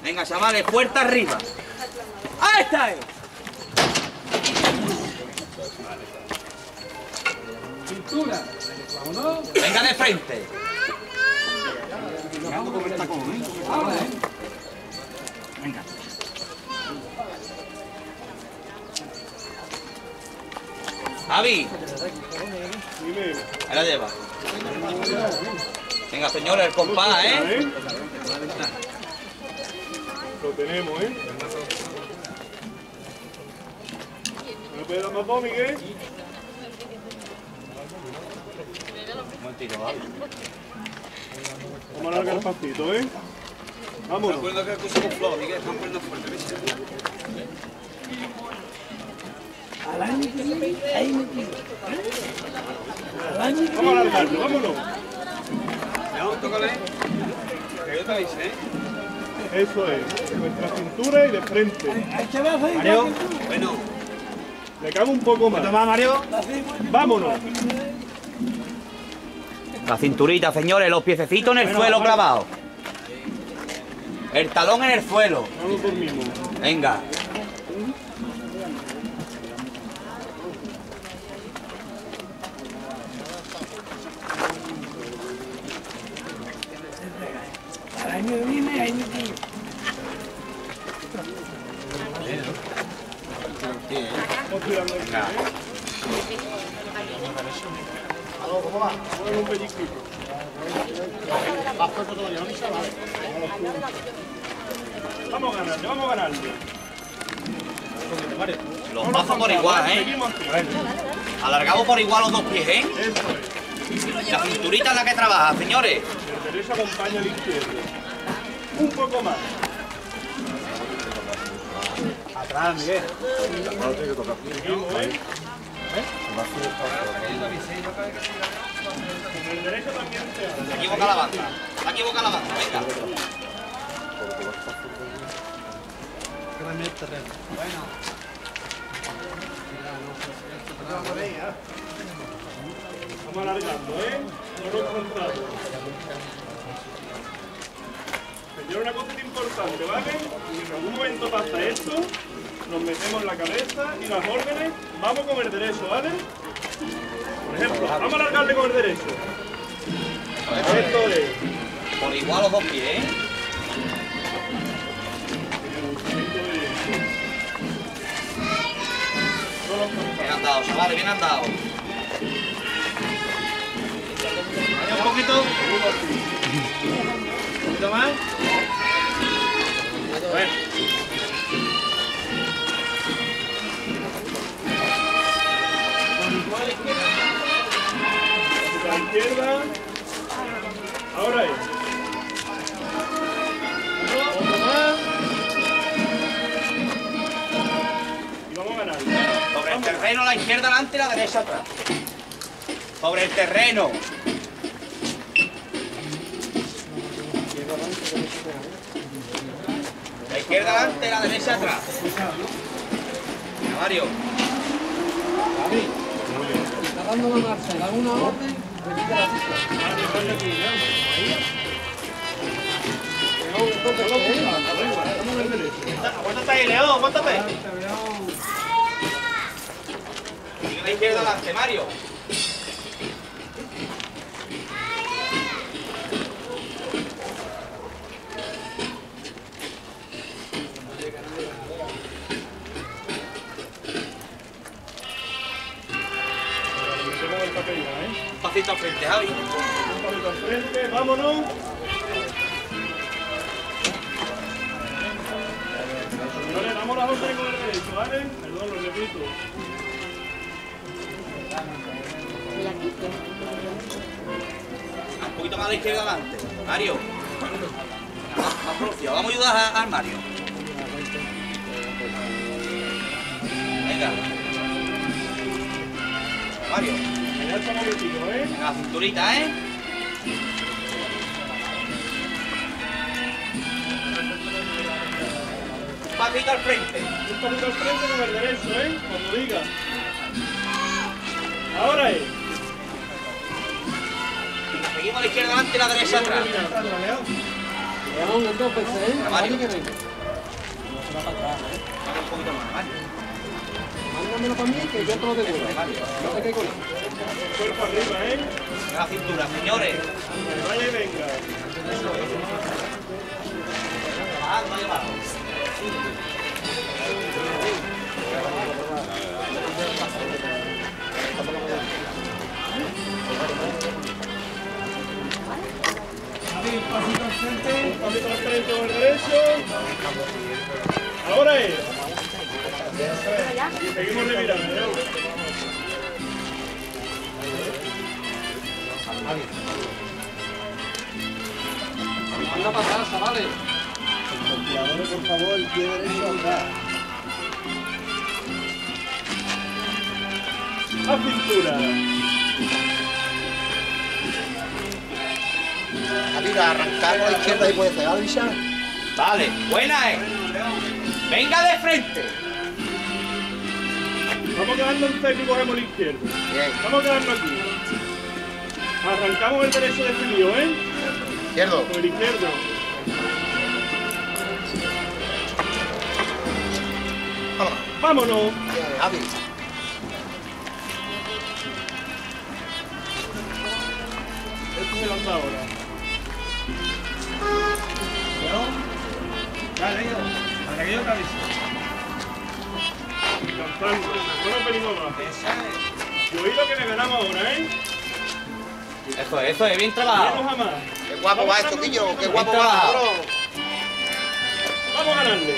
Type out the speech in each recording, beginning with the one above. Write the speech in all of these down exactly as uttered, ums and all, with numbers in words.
Venga, chavales, fuerte arriba. ¡Ahí está! Cintura. Vámonos. Venga de frente. Venga. Javi. Ahí la lleva. Venga, señores, el compás, ¿eh? Lo tenemos, ¿eh? ¿Me puede dar más dos, Miguel? Buen tiro, Javi. Vamos a alargar el pasito, ¿eh? Vámonos. Recuerda que puse con flor, Miguel, están poniendo fuerte, ¿viste? Al año que viene, ahí me tiro. Al año que Vamos a viene. alargarlo, vámonos. León, tócale. Que yo te avise, ¿eh? Eso es. Nuestra cintura y de frente. Hay que ver, hay Mario. Bueno. Le cabe un poco más. Toma, Mario. Vámonos. La cinturita, señores, los piececitos en el suelo clavados. El talón en el suelo. No nos dormimos. Venga. Al año que viene, ahí me tiro. Vamos tirando aquí, ¿eh? ¿Cómo va? Vamos a un pellizquito. Vamos a ganarle, vamos a ganarle. Los pasos por igual, ¿eh? Seguimos aquí. Alargamos por igual los dos pies, ¿eh? Eso es. La cinturita es la que trabaja, señores. El derecho acompaña al izquierdo. Un poco más. Atrás, Miguel. Seguimos, ¿eh? Con el derecho también se hace. Se equivoca la banda. Se equivoca la banda, venga. Vamos alargando, ¿eh? No nos contamos. Señor, una cosa importante, ¿vale? Si en algún momento pasa esto, nos metemos la cabeza y las órdenes, vamos con el derecho, ¿vale? Por ejemplo, vamos a alargarle con el derecho. Esto es. Por igual los dos pies, ¿eh? Bien andado, chavales, bien andado. Un poquito. Un poquito más. Bueno. A la izquierda. Ahora es. Otro más. Y vamos a ganar. Sobre el terreno, la izquierda adelante y la derecha atrás. Sobre el terreno. La izquierda adelante y la derecha atrás. Venga, Mario. Está dando la marcha, da una orden. Aguántate ahí, León, aguántate. Sigue la izquierda adelante, Mario. Metemos el papel ya, ¿eh? Un pasito al frente, Javi. Un palito al frente, vámonos. Señores, damos las órdenes con el derecho, ¿vale? Perdón, lo repito. Un poquito más a la izquierda adelante. Mario. Más, más propio. Vamos a ayudar a- al Mario. Venga. Mario. Ya está momentito, ¿eh? Venga, la cinturita, ¿eh? Un pasito al frente. Un palito al frente con el derecho, ¿eh? Cuando diga. Ahora es. Seguimos a la izquierda adelante y la derecha atrás. León, dos veces, ¿eh? Mario. Que venga. Un poquito más, Mario. Mándamelo para mí que yo te lo devuelvo. No te caigo. Cuerpo arriba, ¿eh? La cintura, señores. Vaya y venga. Ah, no hay abajo. Pasito al frente con el derecho. Ahora es. Y seguimos revirando, ¿ya? Anda para atrás, chavales. Por favor, el pie derecho acá. A cintura. Mira, arrancar por la izquierda y puede pegar, Villa. Vale, buena es. Venga de frente. Vamos quedando en seco y cogemos el izquierdo. Bien. Vamos quedando aquí. Arrancamos el derecho definido, ¿eh? Izquierdo. Con el izquierdo. Vámonos. Vámonos. Bien, Javi. Esto me lanza ahora. Dale, yo. Para que yo te avise. Lanzando. No nos venimos más. Y oído que le ganamos ahora, ¿eh? Eso es, eso es, bien Vamos trabajado. a más. Qué guapo va esto, Quillo. Qué guapo Bien va, trabajado. bro. Vamos a ganarle.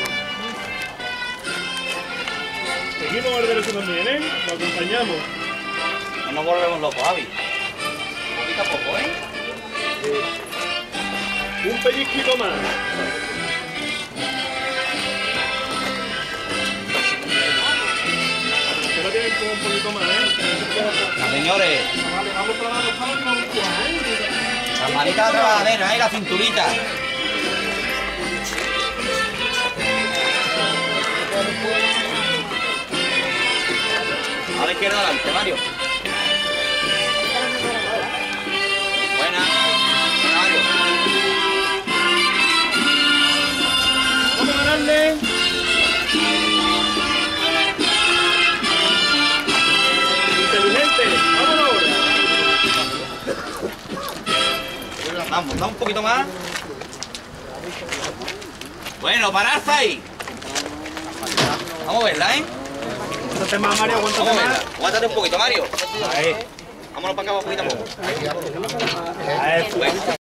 Seguimos el derecho también, ¿eh? Lo acompañamos. No nos volvemos locos, Javi. Poquito a poco, ¿eh? Un pellizquito más. Que no tienen como un poquito más, ¿eh? Ya, señores. Vale, vamos trabajando, vamos trabajando, ¿eh? Las manitas trabajaderas, ¿eh? La cinturita. A la izquierda adelante, Mario. Buena. Buena, Mario. Vamos a ganarle. Inteligente, vámonos ahora. Vamos, da un poquito más. Bueno, pararse ahí. Vamos a verla, ¿eh? Aguántate más, Mario, Vamos aguántate a verla. más. Aguántate un poquito, Mario. Ahí. Vámonos para acá, un poquito a poco. Ahí.